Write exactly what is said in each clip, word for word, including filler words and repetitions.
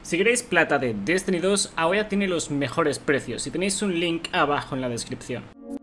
Si queréis plata de Destiny dos, ahora tiene los mejores precios y tenéis un link abajo en la descripción.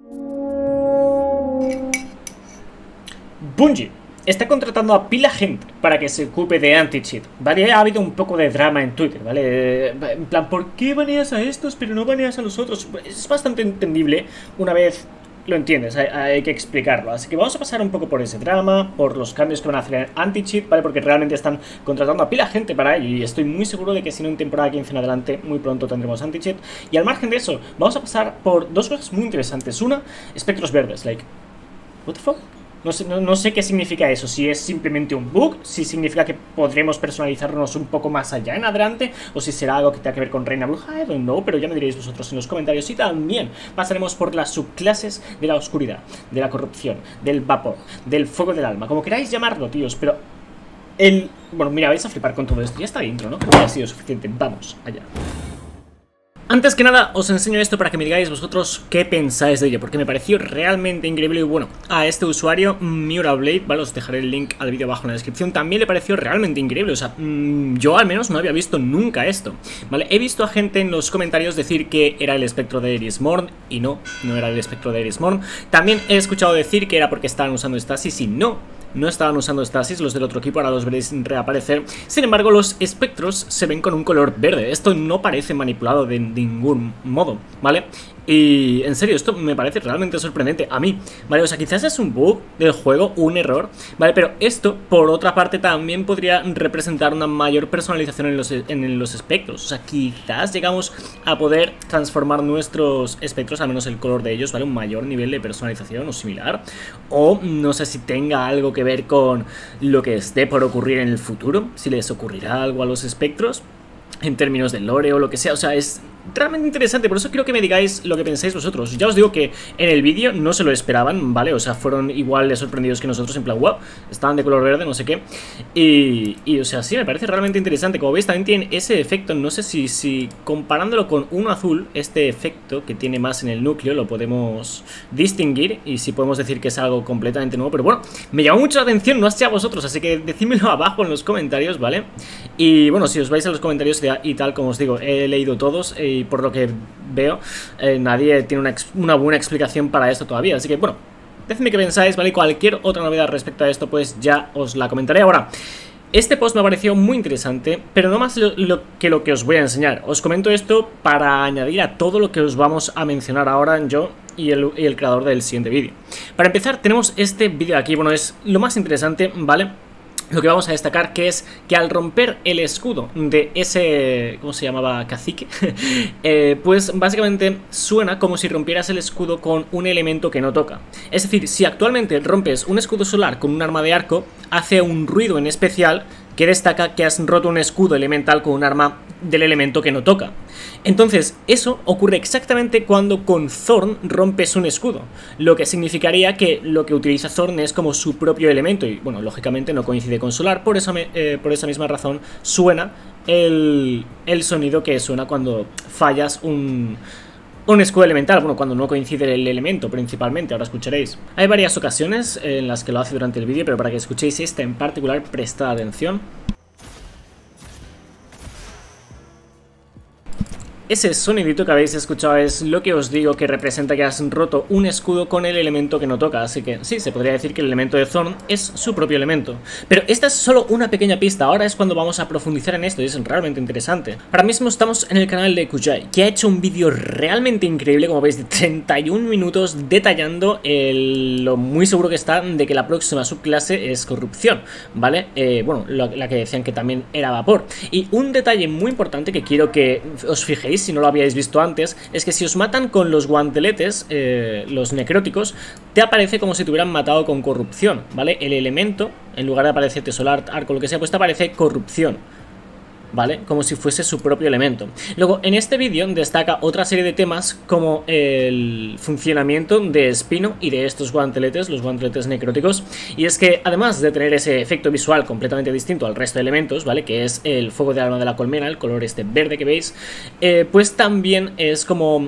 Bungie está contratando a pila gente para que se ocupe de anti-cheat, ¿vale? Ha habido un poco de drama en Twitter, ¿vale? En plan, ¿por qué baneas a estos pero no baneas a los otros? Es bastante entendible una vez lo entiendes, hay, hay que explicarlo. Así que vamos a pasar un poco por ese drama, por los cambios que van a hacer en anti-cheat, ¿vale? Porque realmente están contratando a pila gente para ello y estoy muy seguro de que si no en temporada quince en adelante muy pronto tendremos anti-cheat. Y al margen de eso, vamos a pasar por dos cosas muy interesantes. Una, espectros verdes, like, what the fuck? No sé, no, no sé qué significa eso, si es simplemente un bug, si significa que podremos personalizarnos un poco más allá en adelante, o si será algo que tenga que ver con Reina Bruja, I don't know, pero ya me diréis vosotros en los comentarios. Y también pasaremos por las subclases de la oscuridad, de la corrupción, del vapor, del fuego del alma, como queráis llamarlo, tíos, pero el... Bueno, mira, vais a flipar con todo esto, ya está intro, ¿no? Ya ha sido suficiente, vamos allá. Antes que nada, os enseño esto para que me digáis vosotros qué pensáis de ello, porque me pareció realmente increíble. Y bueno, a este usuario, Murablade, ¿vale? Os dejaré el link al vídeo abajo en la descripción. También le pareció realmente increíble, o sea, mmm, yo al menos no había visto nunca esto, ¿vale? He visto a gente en los comentarios decir que era el espectro de Eris Morn, y no, no era el espectro de Eris Morn. También he escuchado decir que era porque estaban usando Stasis, y no. No estaban usando Stasis, los del otro equipo, ahora los veréis reaparecer. Sin embargo, los espectros se ven con un color verde. Esto no parece manipulado de ningún modo, ¿vale? Y en serio, esto me parece realmente sorprendente a mí, ¿vale? O sea, quizás es un bug del juego, un error, ¿vale? Pero esto, por otra parte, también podría representar una mayor personalización en los, en los espectros. O sea, quizás llegamos a poder transformar nuestros espectros, al menos el color de ellos, ¿vale? Un mayor nivel de personalización o similar. O no sé si tenga algo que ver con lo que esté por ocurrir en el futuro, si les ocurrirá algo a los espectros en términos de lore o lo que sea. O sea, es realmente interesante, por eso quiero que me digáis lo que pensáis vosotros. Ya os digo que en el vídeo no se lo esperaban, ¿vale? O sea, fueron igual de sorprendidos que nosotros, en plan, wow, estaban de color verde, no sé qué. Y, y o sea, sí, me parece realmente interesante. Como veis, también tiene ese efecto, no sé si, si comparándolo con uno azul, este efecto que tiene más en el núcleo, lo podemos distinguir. Y si podemos decir que es algo completamente nuevo. Pero bueno, me llamó mucho la atención, no sé a vosotros, así que decídmelo abajo en los comentarios, ¿vale? Y bueno, si os vais a los comentarios y tal, como os digo, he leído todos, y por lo que veo, eh, nadie tiene una, una buena explicación para esto todavía. Así que bueno, decidme qué pensáis, ¿vale? Cualquier otra novedad respecto a esto, pues ya os la comentaré. Ahora, este post me ha parecido muy interesante, pero no más lo, lo, que lo que os voy a enseñar. Os comento esto para añadir a todo lo que os vamos a mencionar ahora yo y el, y el creador del siguiente vídeo. Para empezar, tenemos este vídeo aquí, bueno, es lo más interesante, ¿vale? Lo que vamos a destacar, que es que al romper el escudo de ese, ¿cómo se llamaba? Cacique, eh, pues básicamente suena como si rompieras el escudo con un elemento que no toca. Es decir, si actualmente rompes un escudo solar con un arma de arco, hace un ruido en especial que destaca que has roto un escudo elemental con un arma del elemento que no toca. Entonces, eso ocurre exactamente cuando con Thorn rompes un escudo, lo que significaría que lo que utiliza Thorn es como su propio elemento y, bueno, lógicamente no coincide con Solar, por, eso me, eh, por esa misma razón suena el, el sonido que suena cuando fallas un... un escudo elemental, bueno, cuando no coincide el elemento principalmente, ahora escucharéis. Hay varias ocasiones en las que lo hace durante el vídeo, pero para que escuchéis esta en particular, prestad atención. Ese sonidito que habéis escuchado es lo que os digo que representa que has roto un escudo con el elemento que no toca. Así que sí, se podría decir que el elemento de Thorn es su propio elemento. Pero esta es solo una pequeña pista, ahora es cuando vamos a profundizar en esto y es realmente interesante. Ahora mismo estamos en el canal de Kujai, que ha hecho un vídeo realmente increíble, como veis, de treinta y un minutos detallando el, lo muy seguro que está de que la próxima subclase es corrupción, ¿vale? Eh, bueno, lo, la que decían que también era vapor. Y un detalle muy importante que quiero que os fijéis, si no lo habíais visto antes, es que si os matan con los guanteletes, eh, los necróticos, te aparece como si te hubieran matado con corrupción, ¿vale? El elemento, en lugar de aparecerte solar, arco, lo que sea, pues te aparece corrupción, ¿vale? Como si fuese su propio elemento. Luego, en este vídeo destaca otra serie de temas como el funcionamiento de Espino y de estos guanteletes, los guanteletes necróticos. Y es que, además de tener ese efecto visual completamente distinto al resto de elementos, ¿vale? Que es el fuego de alma de la colmena, el color este verde que veis, eh, pues también es como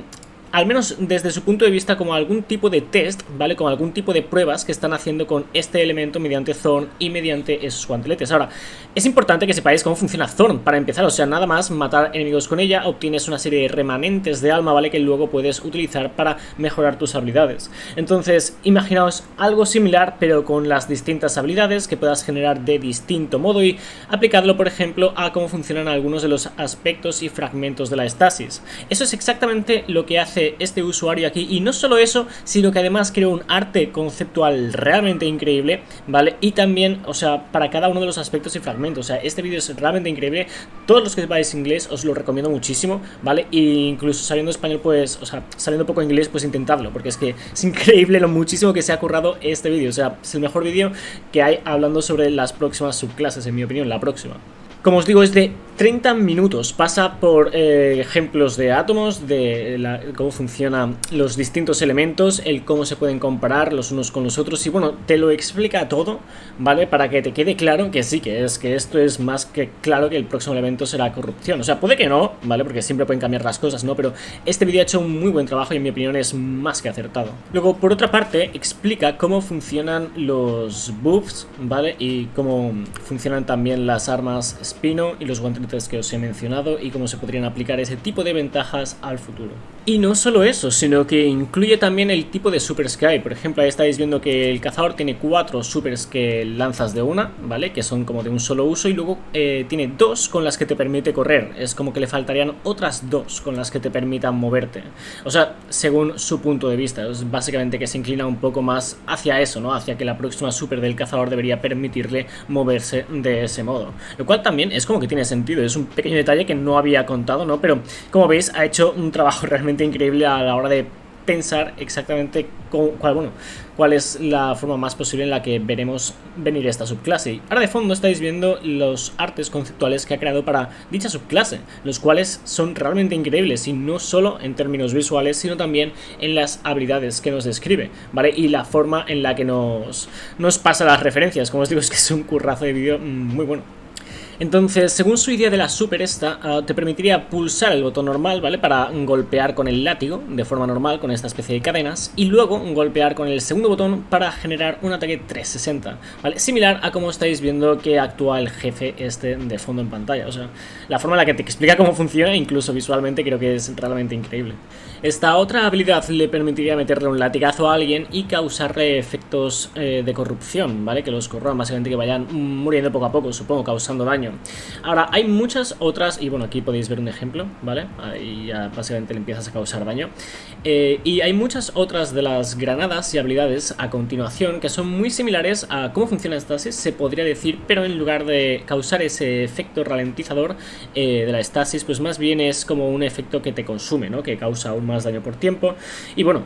al menos desde su punto de vista, como algún tipo de test, ¿vale? Como algún tipo de pruebas que están haciendo con este elemento mediante Thorn y mediante esos guanteletes. Ahora, es importante que sepáis cómo funciona Thorn para empezar, o sea, nada más matar enemigos con ella, obtienes una serie de remanentes de alma, ¿vale? Que luego puedes utilizar para mejorar tus habilidades. Entonces, imaginaos algo similar, pero con las distintas habilidades que puedas generar de distinto modo y aplicarlo, por ejemplo, a cómo funcionan algunos de los aspectos y fragmentos de la estasis. Eso es exactamente lo que hace este usuario aquí, y no solo eso, sino que además creó un arte conceptual realmente increíble, ¿vale? Y también, o sea, para cada uno de los aspectos y fragmentos, o sea, este vídeo es realmente increíble. Todos los que sepáis inglés os lo recomiendo muchísimo, ¿vale? E incluso sabiendo español, pues, o sea, sabiendo poco inglés, pues intentadlo, porque es que es increíble lo muchísimo que se ha currado este vídeo, o sea, es el mejor vídeo que hay hablando sobre las próximas subclases, en mi opinión, la próxima. Como os digo, es de treinta minutos, pasa por eh, ejemplos de átomos, de la, cómo funcionan los distintos elementos, el cómo se pueden comparar los unos con los otros, y bueno, te lo explica todo, ¿vale? Para que te quede claro que sí, que es que esto es más que claro que el próximo elemento será corrupción. O sea, puede que no, ¿vale? Porque siempre pueden cambiar las cosas, ¿no? Pero este vídeo ha hecho un muy buen trabajo y en mi opinión es más que acertado. Luego, por otra parte, explica cómo funcionan los buffs, ¿vale? Y cómo funcionan también las armas Spino y los guanteletes que os he mencionado y cómo se podrían aplicar ese tipo de ventajas al futuro. Y no solo eso, sino que incluye también el tipo de supers que hay. Por ejemplo, ahí estáis viendo que el cazador tiene cuatro supers que lanzas de una, ¿vale? Que son como de un solo uso, y luego eh, tiene dos con las que te permite correr. Es como que le faltarían otras dos con las que te permitan moverte. O sea, según su punto de vista, es básicamente que se inclina un poco más hacia eso, ¿no? Hacia que la próxima super del cazador debería permitirle moverse de ese modo. Lo cual también es como que tiene sentido, es un pequeño detalle que no había contado, ¿no? Pero como veis, ha hecho un trabajo realmente increíble a la hora de pensar exactamente cómo, cuál, bueno, cuál es la forma más posible en la que veremos venir esta subclase. Y ahora de fondo estáis viendo los artes conceptuales que ha creado para dicha subclase, los cuales son realmente increíbles, y no solo en términos visuales, sino también en las habilidades que nos describe, ¿vale? Y la forma en la que nos, nos pasa las referencias. Como os digo, es que es un currazo de vídeo muy bueno. Entonces, según su idea de la super esta, uh, te permitiría pulsar el botón normal, ¿vale? Para golpear con el látigo de forma normal con esta especie de cadenas, y luego golpear con el segundo botón para generar un ataque trescientos sesenta, ¿vale? Similar a como estáis viendo que actúa el jefe este de fondo en pantalla. O sea, la forma en la que te explica cómo funciona, incluso visualmente, creo que es realmente increíble. Esta otra habilidad le permitiría meterle un latigazo a alguien y causarle efectos eh, de corrupción, ¿vale? Que los corroban, básicamente que vayan muriendo poco a poco, supongo, causando daño. Ahora, hay muchas otras, y bueno, aquí podéis ver un ejemplo, ¿vale? Ahí ya básicamente le empiezas a causar daño. Eh, y hay muchas otras de las granadas y habilidades a continuación que son muy similares a cómo funciona Stasis, se podría decir, pero en lugar de causar ese efecto ralentizador eh, de la Stasis, pues más bien es como un efecto que te consume, ¿no? Que causa aún más daño por tiempo. Y bueno,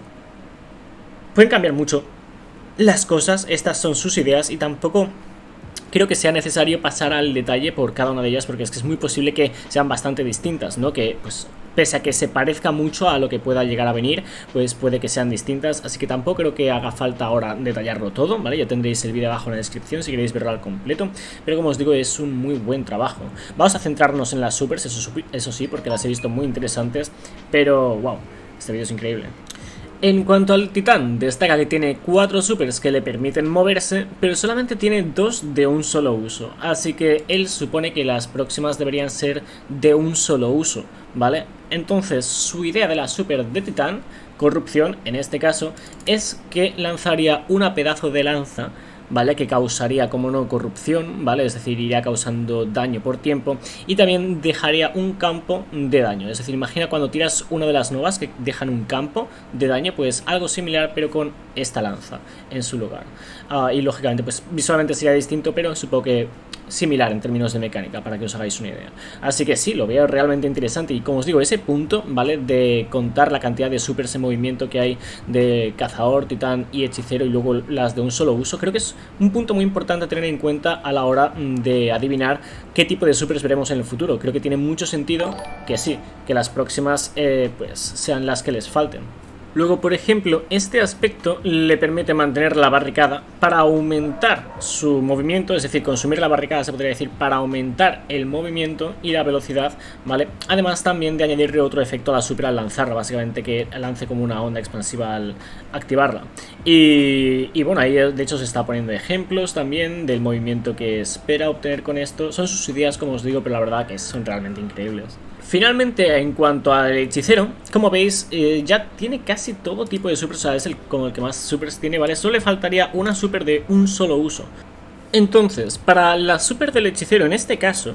pueden cambiar mucho las cosas, estas son sus ideas, y tampoco creo que sea necesario pasar al detalle por cada una de ellas, porque es que es muy posible que sean bastante distintas, ¿no? Que, pues, pese a que se parezca mucho a lo que pueda llegar a venir, pues puede que sean distintas, así que tampoco creo que haga falta ahora detallarlo todo, ¿vale? Ya tendréis el vídeo abajo en la descripción si queréis verlo al completo, pero como os digo, es un muy buen trabajo. Vamos a centrarnos en las supers, eso, eso sí, porque las he visto muy interesantes, pero, wow, este vídeo es increíble. En cuanto al titán, destaca que tiene cuatro supers que le permiten moverse, pero solamente tiene dos de un solo uso, así que él supone que las próximas deberían ser de un solo uso, ¿vale? Entonces, su idea de la super de titán, corrupción en este caso, es que lanzaría una pedazo de lanza, ¿vale? Que causaría, como no, corrupción, ¿vale? Es decir, iría causando daño por tiempo, y también dejaría un campo de daño. Es decir, imagina cuando tiras una de las novas que dejan un campo de daño, pues algo similar, pero con esta lanza en su lugar. Uh, y lógicamente, pues visualmente sería distinto, pero supongo que similar en términos de mecánica, para que os hagáis una idea. Así que sí, lo veo realmente interesante, y como os digo, ese punto, ¿vale? De contar la cantidad de supers en movimiento que hay de cazador, titán y hechicero, y luego las de un solo uso, creo que es un punto muy importante a tener en cuenta a la hora de adivinar qué tipo de supers veremos en el futuro. Creo que tiene mucho sentido que sí, que las próximas eh, pues sean las que les falten. Luego, por ejemplo, este aspecto le permite mantener la barricada para aumentar su movimiento, es decir, consumir la barricada se podría decir para aumentar el movimiento y la velocidad, ¿vale? Además también de añadirle otro efecto a la super al lanzarla, básicamente que lance como una onda expansiva al activarla. Y, y bueno, ahí de hecho se está poniendo ejemplos también del movimiento que espera obtener con esto. Son sus ideas, como os digo, pero la verdad que son realmente increíbles. Finalmente, en cuanto al hechicero, como veis, eh, ya tiene casi todo tipo de supers, o sea, es el, como el que más supers tiene, ¿vale? Solo le faltaría una super de un solo uso. Entonces, para la super del hechicero, en este caso,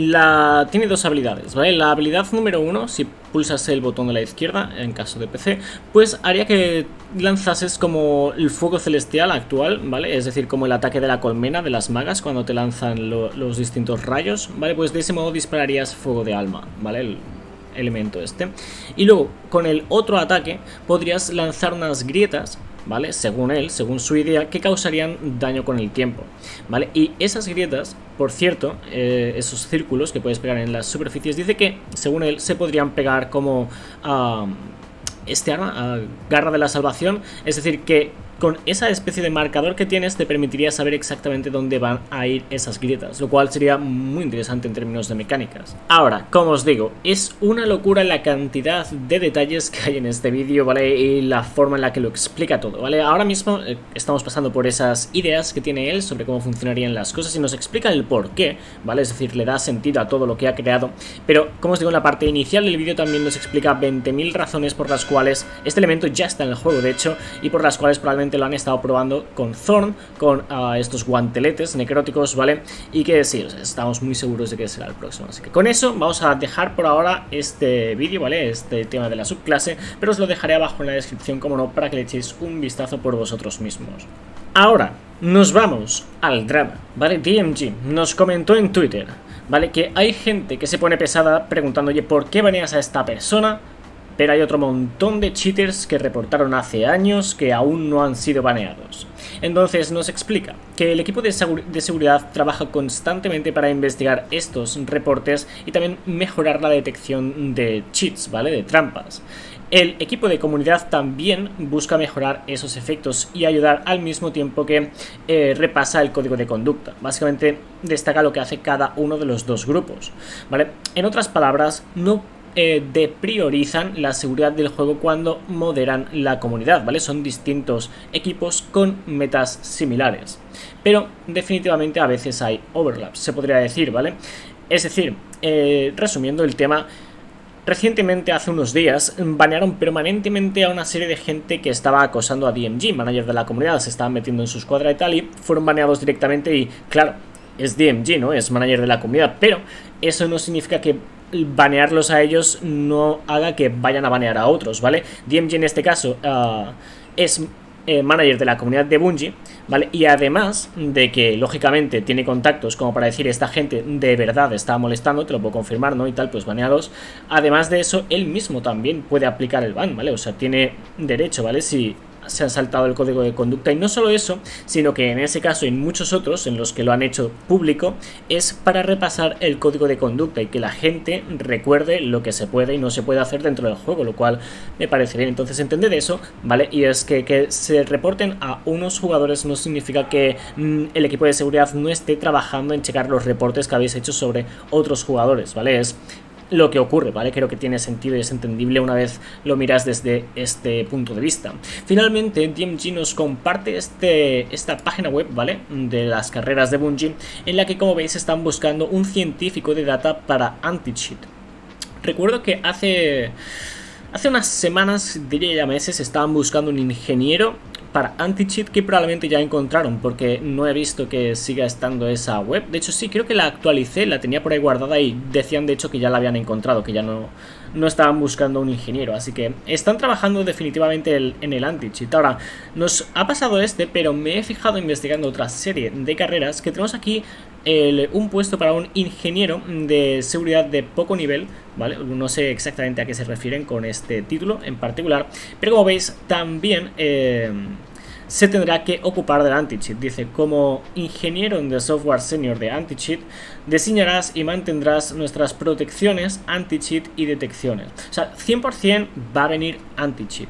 la tiene dos habilidades, ¿vale? La habilidad número uno, si pulsas el botón de la izquierda, en caso de P C, pues haría que lanzases como el fuego celestial actual, ¿vale? Es decir, como el ataque de la colmena de las magas cuando te lanzan lo, los distintos rayos, ¿vale? Pues de ese modo dispararías fuego de alma, ¿vale? El elemento este. Y luego, con el otro ataque, podrías lanzar unas grietas, ¿vale? Según él, según su idea, que causarían daño con el tiempo, ¿vale? Y esas grietas, por cierto, eh, esos círculos que puedes pegar en las superficies, dice que, según él, se podrían pegar como uh, este arma, uh, garra de la salvación, es decir, que con esa especie de marcador que tienes te permitiría saber exactamente dónde van a ir esas grietas, lo cual sería muy interesante en términos de mecánicas. Ahora, como os digo, es una locura la cantidad de detalles que hay en este vídeo, ¿vale? Y la forma en la que lo explica todo, ¿vale? Ahora mismo eh, estamos pasando por esas ideas que tiene él sobre cómo funcionarían las cosas y nos explica el por qué, ¿vale? Es decir, le da sentido a todo lo que ha creado, pero como os digo, en la parte inicial del vídeo también nos explica veinte mil razones por las cuales este elemento ya está en el juego, de hecho, y por las cuales probablemente lo han estado probando con Thorn, con uh, estos guanteletes necróticos, ¿vale? Y que sí, o sea, estamos muy seguros de que será el próximo. Así que con eso vamos a dejar por ahora este vídeo, ¿vale? Este tema de la subclase, pero os lo dejaré abajo en la descripción, como no, para que le echéis un vistazo por vosotros mismos. Ahora, nos vamos al drama, ¿vale? D M G nos comentó en Twitter, ¿vale? Que hay gente que se pone pesada preguntando, oye, ¿por qué baneas a esta persona? Pero hay otro montón de cheaters que reportaron hace años que aún no han sido baneados. Entonces nos explica que el equipo de, de seguridad trabaja constantemente para investigar estos reportes y también mejorar la detección de cheats, ¿vale? De trampas. El equipo de comunidad también busca mejorar esos efectos y ayudar al mismo tiempo que eh, repasa el código de conducta. Básicamente destaca lo que hace cada uno de los dos grupos, ¿vale? En otras palabras, no Eh, depriorizan la seguridad del juego cuando moderan la comunidad, ¿vale? Son distintos equipos con metas similares, pero definitivamente a veces hay overlaps, se podría decir, ¿vale? Es decir, eh, resumiendo el tema, recientemente, hace unos días, banearon permanentemente a una serie de gente que estaba acosando a D M G, manager de la comunidad, se estaban metiendo en su escuadra y tal, y fueron baneados directamente y, claro, es D M G, ¿no? Es manager de la comunidad, pero eso no significa que banearlos a ellos no haga que vayan a banear a otros, ¿vale? D M G en este caso uh, es eh, manager de la comunidad de Bungie, ¿vale? Y además de que, lógicamente, tiene contactos como para decir esta gente de verdad está molestando, te lo puedo confirmar, ¿no? Y tal, pues baneados. Además de eso, él mismo también puede aplicar el ban, ¿vale? O sea, tiene derecho, ¿vale? Si se han saltado el código de conducta. Y no solo eso, sino que en ese caso y en muchos otros en los que lo han hecho público, es para repasar el código de conducta y que la gente recuerde lo que se puede y no se puede hacer dentro del juego, lo cual me parece bien. Entonces entended eso, ¿vale? Y es que, que se reporten a unos jugadores no significa que mmm, el equipo de seguridad no esté trabajando en checar los reportes que habéis hecho sobre otros jugadores, ¿vale? Es lo que ocurre, ¿vale? Creo que tiene sentido y es entendible una vez lo miras desde este punto de vista. Finalmente, D M G nos comparte este, esta página web, ¿vale? De las carreras de Bungie, en la que, como veis, están buscando un científico de data para anti-cheat. Recuerdo que hace... Hace unas semanas, diría ya meses, estaban buscando un ingeniero para anti-cheat que probablemente ya encontraron, porque no he visto que siga estando esa web. De hecho sí, creo que la actualicé, la tenía por ahí guardada y decían de hecho que ya la habían encontrado, que ya no, no estaban buscando un ingeniero. Así que están trabajando definitivamente el, en el anti-cheat. Ahora, nos ha pasado este, pero me he fijado investigando otra serie de carreras que tenemos aquí el, un puesto para un ingeniero de seguridad de poco nivel, ¿vale? No sé exactamente a qué se refieren con este título en particular, pero como veis también eh, se tendrá que ocupar del anti-cheat. Dice, como ingeniero en de software senior de anti-cheat, diseñarás y mantendrás nuestras protecciones anti-cheat y detecciones. O sea, cien por cien va a venir anti-cheat.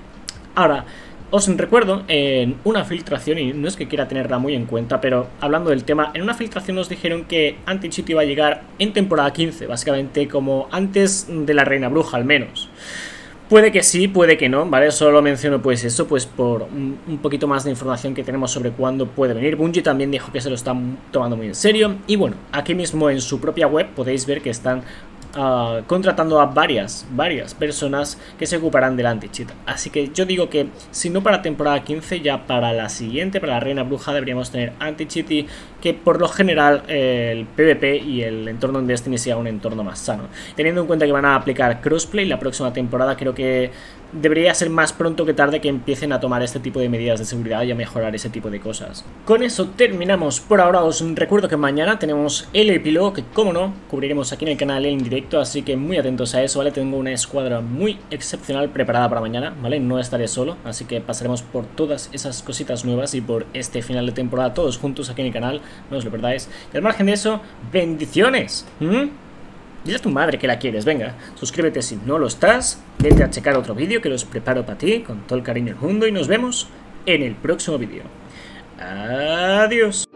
Ahora, os recuerdo en una filtración, y no es que quiera tenerla muy en cuenta, pero hablando del tema, en una filtración nos dijeron que Anti-Cheat iba a llegar en temporada quince, básicamente como antes de la Reina Bruja al menos. Puede que sí, puede que no, ¿vale? Solo menciono pues eso, pues por un, un poquito más de información que tenemos sobre cuándo puede venir. Bungie también dijo que se lo están tomando muy en serio. Y bueno, aquí mismo en su propia web podéis ver que están Uh, contratando a varias, varias personas que se ocuparán del anti-cheat. Así que yo digo que si no para temporada quince, ya para la siguiente, para la Reina Bruja, deberíamos tener anti-cheat y que por lo general eh, el PvP y el entorno en Destiny sea un entorno más sano. Teniendo en cuenta que van a aplicar crossplay la próxima temporada, creo que debería ser más pronto que tarde que empiecen a tomar este tipo de medidas de seguridad y a mejorar ese tipo de cosas. Con eso terminamos por ahora. Os recuerdo que mañana tenemos el epílogo que, como no, cubriremos aquí en el canal en directo, así que muy atentos a eso, ¿vale? Tengo una escuadra muy excepcional preparada para mañana, ¿vale? No estaré solo, así que pasaremos por todas esas cositas nuevas y por este final de temporada todos juntos aquí en el canal, no os lo perdáis. Y al margen de eso, bendiciones. ¿Mm? Dile a tu madre que la quieres, venga, suscríbete si no lo estás, vete a checar otro vídeo que los preparo para ti con todo el cariño del mundo y nos vemos en el próximo vídeo. Adiós.